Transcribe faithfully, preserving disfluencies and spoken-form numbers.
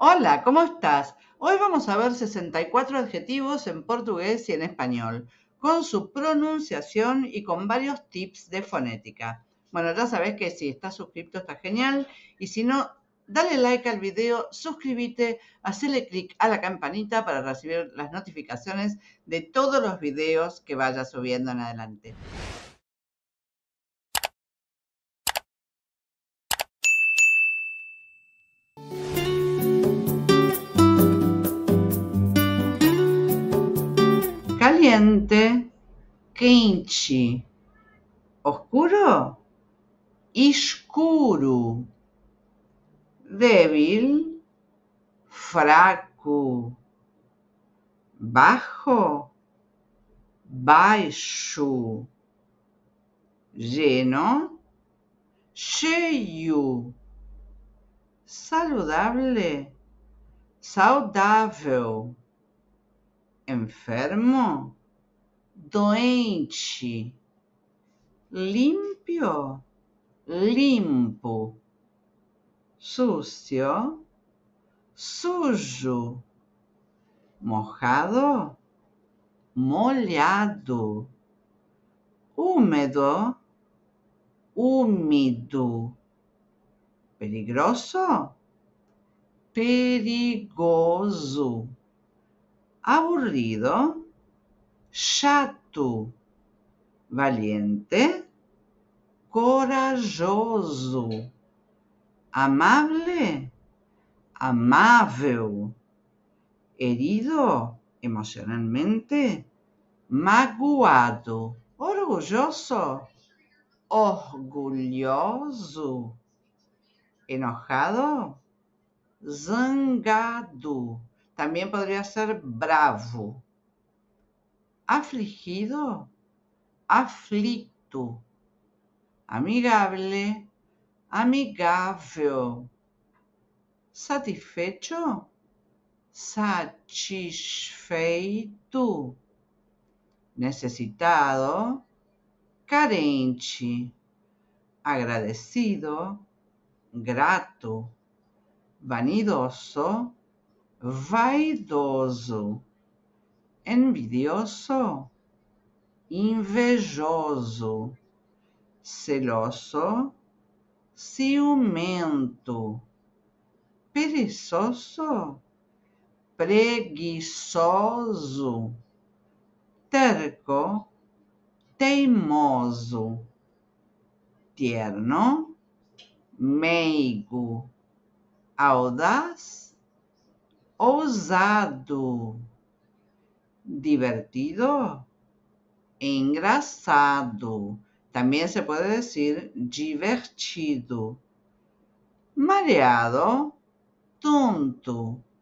Hola, ¿cómo estás? Hoy vamos a ver sesenta y cuatro adjetivos en portugués y en español, con su pronunciación y con varios tips de fonética. Bueno, ya sabes que si estás suscrito está genial y si no, dale like al video, suscríbete, hacele clic a la campanita para recibir las notificaciones de todos los videos que vaya subiendo en adelante. Caliente, quente, oscuro, escuro, débil, fraco, bajo, baixo, lleno, cheio, saludable, saudável, enfermo, doente, limpio, limpo, sucio, sujo, mojado, molhado, húmedo, úmido, peligroso, perigoso, aburrido, chato, valiente, corajoso, amable, amável, herido emocionalmente, magoado, orgulloso, orgulhoso, enojado, zangado. También podría ser bravo. Afligido, aflito. Amigable, amigável. Satisfecho, satisfeito. Necesitado, carente. Agradecido, grato. Vanidoso, vaidoso. Envidioso, invejoso. Celoso, ciumento. Preguiçoso, preguiçoso. Terco, teimoso. Tierno, meigo. Audaz, ousado. Divertido, engraçado. También se puede decir divertido. Mareado, tonto.